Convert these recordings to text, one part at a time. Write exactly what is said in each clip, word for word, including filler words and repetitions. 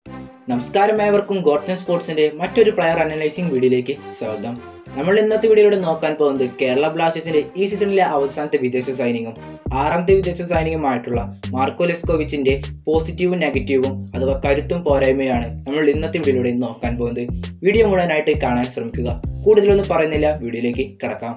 നമസ്കാരം, ഏവർക്കും ഗോഡ്സൺ സ്പോർട്സിന്റെ മറ്റൊരു പ്ലെയർ അനലൈസിംഗ് വീഡിയോയിലേക്ക് സ്വാഗതം. നമ്മൾ ഇന്നത്തെ വീഡിയോയിലൂടെ നോക്കാൻ പോകുന്നത് കേരള ബ്ലാസ്റ്റേഴ്സിന്റെ ഈ സീസണിലെ അവസാനത്തെ വിദേശ സൈനിങ്ങും ആറാമത്തെ വിദേശ സൈനികമായിട്ടുള്ള മാർക്കോ ലെസ്കോവിച്ചിന്റെ പോസിറ്റീവും നെഗറ്റീവും അഥവാ കരുത്തും പോരായ്മയാണ് നമ്മൾ ഇന്നത്തെ വീഡിയോയിലൂടെ നോക്കാൻ പോകുന്നത്. വീഡിയോ മുഴുവനായിട്ട് കാണാൻ ശ്രമിക്കുക. കൂടുതലൊന്നും പറയുന്നില്ല, വീഡിയോയിലേക്ക് കടക്കാം.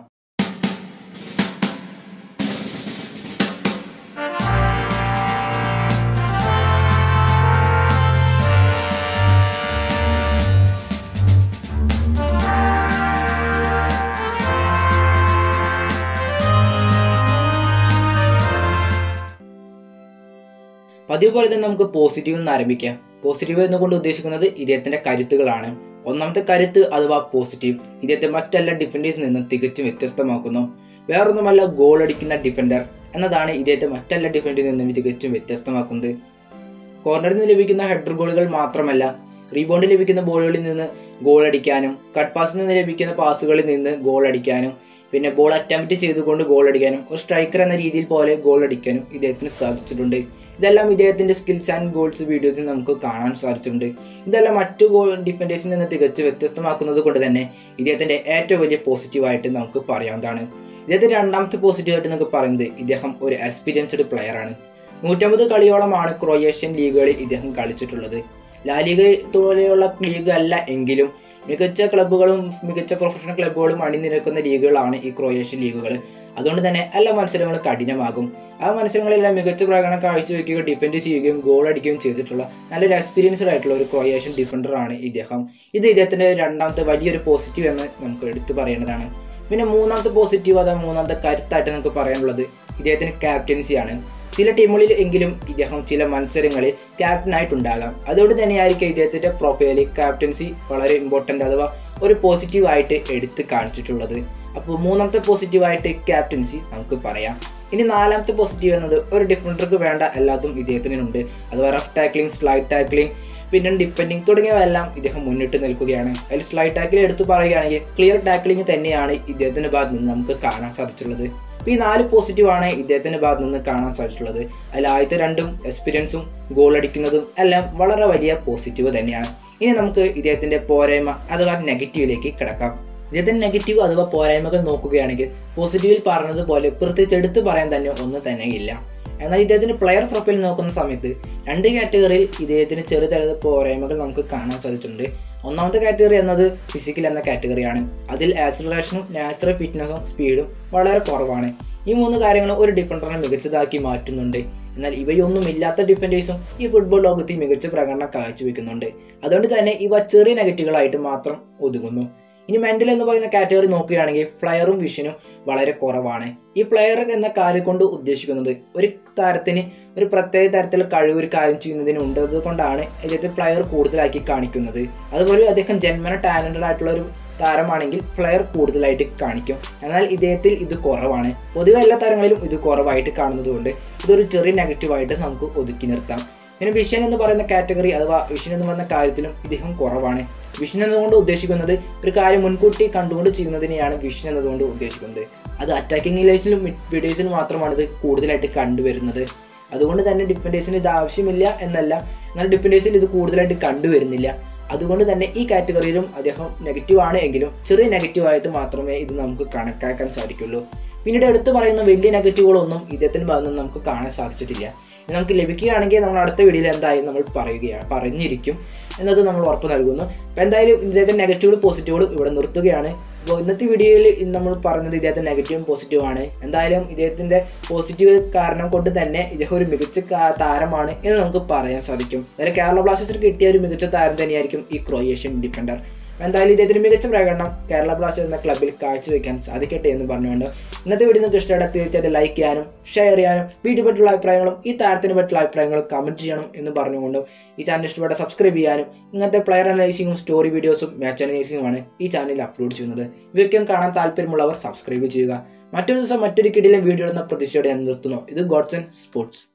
പതിവ് പോലെ തന്നെ നമുക്ക് പോസിറ്റീവ് എന്ന് ആരംഭിക്കാം. പോസിറ്റീവ് എന്നുകൊണ്ട് ഉദ്ദേശിക്കുന്നത് ഇദ്ദേഹത്തിന്റെ കരുത്തുകളാണ്. ഒന്നാമത്തെ കരുത്ത് അഥവാ പോസിറ്റീവ്, ഇദ്ദേഹത്തെ മറ്റെല്ലാ ഡിഫൻഡേഴ്സിൽ നിന്നും തികച്ചും വ്യത്യസ്തമാക്കുന്നു. വേറൊന്നുമല്ല, ഗോൾ അടിക്കുന്ന ഡിഫൻഡർ എന്നതാണ് ഇദ്ദേഹത്തെ മറ്റെല്ലാ ഡിഫൻഡറിൽ നിന്നും തികച്ചും വ്യത്യസ്തമാക്കുന്നത്. കോർണറിൽ നിന്ന് ലഭിക്കുന്ന ഹെഡർ ഗോളുകൾ മാത്രമല്ല, റീബൗണ്ടിൽ ലഭിക്കുന്ന ബോളുകളിൽ നിന്ന് ഗോൾ അടിക്കാനും കട്ട് പാസിൽ നിന്ന് ലഭിക്കുന്ന പാസുകളിൽ നിന്ന് ഗോൾ അടിക്കാനും പിന്നെ ബോൾ അറ്റംപ്റ്റ് ചെയ്തുകൊണ്ട് ഗോൾ അടിക്കാനും ഒരു സ്ട്രൈക്കർ എന്ന രീതിയിൽ പോലെ ഗോൾ അടിക്കാനും ഇദ്ദേഹത്തിന് സാധിച്ചിട്ടുണ്ട്. ഇതെല്ലാം ഇദ്ദേഹത്തിന്റെ സ്കിൽസ് ആൻഡ് ഗോൾസ് വീഡിയോസിൽ നമുക്ക് കാണാൻ സാധിച്ചിട്ടുണ്ട്. ഇതെല്ലാം മറ്റു ഗോൾ ഡിഫൻഡേഴ്സിൽ നിന്ന് തികച്ച് വ്യത്യസ്തമാക്കുന്നത് കൊണ്ട് തന്നെ ഇദ്ദേഹത്തിന്റെ ഏറ്റവും വലിയ പോസിറ്റീവായിട്ട് നമുക്ക് പറയാവുന്നതാണ്. ഇദ്ദേഹത്തിന്റെ രണ്ടാമത്തെ പോസിറ്റീവായിട്ട് നമുക്ക് പറയുന്നത് ഇദ്ദേഹം ഒരു എക്സ്പീരിയൻസ്ഡ് പ്ലെയർ ആണ്. നൂറ്റമ്പത് കളിയോളമാണ് ക്രൊയേഷ്യൻ ലീഗുകളിൽ ഇദ്ദേഹം കളിച്ചിട്ടുള്ളത്. ലാലിഗ പോലെയുള്ള ലീഗ് അല്ല എങ്കിലും മികച്ച ക്ലബ്ബുകളും മികച്ച പ്രൊഫഷണൽ ക്ലബ്ബുകളും അണിനിരക്കുന്ന ലീഗുകളാണ് ഈ ക്രൊയേഷ്യൻ ലീഗുകൾ. അതുകൊണ്ട് തന്നെ എല്ലാ മത്സരങ്ങളും കഠിനമാകും. ആ മത്സരങ്ങളെല്ലാം മികച്ച പ്രകടനം കാഴ്ചവെക്കുകയോ ഡിഫെൻഡ് ചെയ്യുകയും ഗോൾ അടിക്കുകയും ചെയ്തിട്ടുള്ള നല്ലൊരു എക്സ്പീരിയൻസ്ഡ് ആയിട്ടുള്ള ഒരു ക്രൊയേഷ്യൻ ഡിഫൻഡറാണ് ഇദ്ദേഹം. ഇത് ഇദ്ദേഹത്തിന്റെ രണ്ടാമത്തെ വലിയൊരു പോസിറ്റീവ് എന്ന് നമുക്ക് എടുത്തു പറയേണ്ടതാണ്. പിന്നെ മൂന്നാമത്തെ പോസിറ്റീവ് അഥവാ മൂന്നാമത്തെ കരുത്തായിട്ട് നമുക്ക് പറയാനുള്ളത് ഇദ്ദേഹത്തിന് ക്യാപ്റ്റൻസിയാണ്. ചില ടീമുകളിൽ എങ്കിലും ഇദ്ദേഹം ചില മത്സരങ്ങളിൽ ക്യാപ്റ്റനായിട്ടുണ്ടാകാം. അതുകൊണ്ട് തന്നെയായിരിക്കും ഇദ്ദേഹത്തിന്റെ പ്രൊഫൈല് ക്യാപ്റ്റൻസി വളരെ ഇമ്പോർട്ടൻ്റ് അഥവാ ഒരു പോസിറ്റീവ് ആയിട്ട് എടുത്ത് കാണിച്ചിട്ടുള്ളത്. അപ്പോൾ മൂന്നാമത്തെ പോസിറ്റീവായിട്ട് ക്യാപ്റ്റൻസി നമുക്ക് പറയാം. ഇനി നാലാമത്തെ പോസിറ്റീവ് എന്നത് ഒരു ഡിഫൻഡർക്ക് വേണ്ട എല്ലാത്തും ഇദ്ദേഹത്തിനുണ്ട്. അഥവാ റഫ് ടാക്ലിംഗ്, സ്ലൈഡ് ടാക്ലിംഗ്, പിന്നെ ഡിപ്പെൻഡിങ് തുടങ്ങിയവയെല്ലാം ഇദ്ദേഹം മുന്നിട്ട് നിൽക്കുകയാണ്. അതിൽ സ്ലൈഡ് ടാക്ലിംഗ് എടുത്ത് പറയുകയാണെങ്കിൽ ക്ലിയർ ടാക്ലിംഗ് തന്നെയാണ് ഇദ്ദേഹത്തിന്റെ ഭാഗത്ത് നിന്ന് നമുക്ക് കാണാൻ സാധിച്ചിട്ടുള്ളത്. ഈ നാല് പോസിറ്റീവാണ് ഇദ്ദേഹത്തിന്റെ ഭാഗത്ത് നിന്ന് കാണാൻ സാധിച്ചിട്ടുള്ളത്. അതിൽ ആദ്യത്തെ രണ്ടും എക്സ്പീരിയൻസും ഗോൾ അടിക്കുന്നതും എല്ലാം വളരെ വലിയ പോസിറ്റീവ് തന്നെയാണ്. ഇനി നമുക്ക് ഇദ്ദേഹത്തിന്റെ പോരായ്മ അഥവാ നെഗറ്റീവിലേക്ക് കിടക്കാം. ഇദ്ദേഹത്തിന്റെ നെഗറ്റീവ് അഥവാ പോരായ്മകൾ നോക്കുകയാണെങ്കിൽ പോസിറ്റീവിൽ പറഞ്ഞതുപോലെ പ്രത്യേകിച്ച് എടുത്തു പറയാൻ തന്നെ ഒന്നും തന്നെ ഇല്ല. എന്നാൽ ഇദ്ദേഹത്തിന്റെ പ്ലെയർ പ്രൊഫൈൽ നോക്കുന്ന സമയത്ത് രണ്ട് കാറ്റഗറിയിൽ ഇദ്ദേഹത്തിന് ചെറുതരം പോരായ്മകൾ നമുക്ക് കാണാൻ സാധിച്ചിട്ടുണ്ട്. ഒന്നാമത്തെ കാറ്റഗറി എന്നത് ഫിസിക്കൽ എന്ന കാറ്റഗറിയാണ്. അതിൽ ആക്സിലറേഷനും നാച്ചുറൽ ഫിറ്റ്നസും സ്പീഡും വളരെ കുറവാണ്. ഈ മൂന്ന് കാര്യങ്ങളും ഒരു ഡിഫൻഡറിനെ മികച്ചതാക്കി മാറ്റുന്നുണ്ട്. എന്നാൽ ഇവയൊന്നും ഇല്ലാത്ത ഡിഫൻഡേഴ്സും ഈ ഫുട്ബോൾ ലോകത്തിൽ മികച്ച പ്രകടനം കാഴ്ചവെക്കുന്നുണ്ട്. അതുകൊണ്ട് തന്നെ ഇവ ചെറിയ നെഗറ്റീവുകളായിട്ട് മാത്രം ഒതുങ്ങുന്നു. ഇനി മെന്റൽ എന്ന് പറയുന്ന കാറ്റഗറി നോക്കുകയാണെങ്കിൽ ഫ്ലയറും വിഷനും വളരെ കുറവാണ്. ഈ പ്ലെയർ എന്ന കാര്യം കൊണ്ട് ഉദ്ദേശിക്കുന്നത് ഒരു താരത്തിന് ഒരു പ്രത്യേക തരത്തിലുള്ള കഴിവ് ഒരു കാര്യം ചെയ്യുന്നതിന് ഉണ്ടത് കൊണ്ടാണ് ഇദ്ദേഹത്തെ പ്ലെയർ കൂടുതലാക്കി കാണിക്കുന്നത്. അതുപോലെ അദ്ദേഹം ജന്മന ടാലന്റഡ് ആയിട്ടുള്ള ഒരു താരമാണെങ്കിൽ പ്ലെയർ കൂടുതലായിട്ട് കാണിക്കും. എന്നാൽ ഇദ്ദേഹത്തിൽ ഇത് കുറവാണ്. പൊതുവെ എല്ലാ താരങ്ങളിലും ഇത് കുറവായിട്ട് കാണുന്നത് കൊണ്ട് ഇതൊരു ചെറിയ നെഗറ്റീവായിട്ട് നമുക്ക് ഒതുക്കി നിർത്താം. പിന്നെ വിഷൻ എന്ന് പറയുന്ന കാറ്റഗറി അഥവാ വിഷൻ എന്ന് പറയുന്ന കാര്യത്തിലും ഇദ്ദേഹം കുറവാണ്. വിഷൻ എന്നതുകൊണ്ട് ഉദ്ദേശിക്കുന്നത് ഒരു കാര്യം മുൻകൂട്ടി കണ്ടുകൊണ്ട് ചെയ്യുന്നതിനെയാണ് വിഷൻ എന്നതുകൊണ്ട് ഉദ്ദേശിക്കുന്നത്. അത് അറ്റാക്കിംഗ് ലൈസിലും മിഡ് ഫീൽഡേഴ്സിലും മാത്രമാണ് ഇത് കൂടുതലായിട്ട് കണ്ടുവരുന്നത്. അതുകൊണ്ട് തന്നെ ഡിഫൻഡേഴ്സിന് ഇത് ആവശ്യമില്ല എന്നല്ല, എന്നാൽ ഡിഫൻഡേഴ്സിൽ ഇത് കൂടുതലായിട്ട് കണ്ടുവരുന്നില്ല. അതുകൊണ്ട് തന്നെ ഈ കാറ്റഗറിയിലും അദ്ദേഹം നെഗറ്റീവ് ആണ് എങ്കിലും ചെറിയ നെഗറ്റീവായിട്ട് മാത്രമേ ഇത് നമുക്ക് കണക്കാക്കാൻ സാധിക്കുള്ളൂ. പിന്നീട് എടുത്തു പറയുന്ന വലിയ നെഗറ്റീവുകളൊന്നും ഇദ്ദേഹത്തിൻ്റെ ഭാഗത്ത് നിന്ന് നമുക്ക് കാണാൻ സാധിച്ചിട്ടില്ല. നമുക്ക് ലഭിക്കുകയാണെങ്കിൽ നമ്മൾ അടുത്ത വീഡിയോയിൽ എന്തായാലും നമ്മൾ പറയുകയാണ് പറഞ്ഞിരിക്കും എന്നത് നമ്മൾ ഉറപ്പ് നൽകുന്നു. അപ്പോൾ എന്തായാലും ഇദ്ദേഹത്തിൻ്റെ നെഗറ്റീവുകളും പോസിറ്റീവുകളും ഇവിടെ നിർത്തുകയാണ്. അപ്പോൾ ഇന്നത്തെ വീഡിയോയിൽ നമ്മൾ പറഞ്ഞത് ഇദ്ദേഹത്തിൻ്റെ നെഗറ്റീവും പോസിറ്റീവാണ്. എന്തായാലും ഇദ്ദേഹത്തിൻ്റെ പോസിറ്റീവ് കാരണം കൊണ്ട് തന്നെ ഇദ്ദേഹം ഒരു മികച്ച താരമാണ് എന്ന് നമുക്ക് പറയാൻ സാധിക്കും. അതായത് കേരള ബ്ലാസ്റ്റേഴ്സിന് കിട്ടിയ ഒരു മികച്ച താരം തന്നെയായിരിക്കും ഈ ക്രൊയേഷ്യൻ ഡിഫൻഡർ. എന്തായാലും ഇദ്ദേഹത്തിന് മികച്ച പ്രകടനം കേരള ബ്ലാസ്റ്റേഴ്സ് എന്ന ക്ലബ്ബിൽ കാഴ്ചവെക്കാൻ സാധിക്കട്ടെ എന്ന് പറഞ്ഞുകൊണ്ട് ഇന്നത്തെ വീഡിയോ നിങ്ങൾക്ക് ഇഷ്ടപ്പെട്ട തീർച്ചയായിട്ടും ലൈക്ക് ചെയ്യാനും ഷെയർ ചെയ്യാനും വീഡിയോ പറ്റിയുള്ള അഭിപ്രായങ്ങളും ഈ താരത്തിനെ പറ്റിയുള്ള അഭിപ്രായങ്ങളും കമൻറ്റ് ചെയ്യണം എന്ന് പറഞ്ഞുകൊണ്ടും ഈ ചാനൽ ഇഷ്ടപ്പെട്ട സബ്സ്ക്രൈബ് ചെയ്യാനും ഇങ്ങനത്തെ പ്ലെയർ അനലൈസിങ്ങും സ്റ്റോറി വീഡിയോസും മാച്ച് അനലൈസിങ്ങുമാണ് ഈ ചാനലിൽ അപ്ലോഡ് ചെയ്യുന്നത്. ഇവയ്ക്കും കാണാൻ താല്പര്യമുള്ളവർ സബ്സ്ക്രൈബ് ചെയ്യുക. മറ്റൊരു ദിവസം മറ്റൊരു കിടിലൻ വീഡിയോ എന്ന പ്രതീക്ഷയോടെ ഞാൻ നിർത്തുന്നു. ഇത് ഗോഡ്സൺ സ്പോർട്സ്.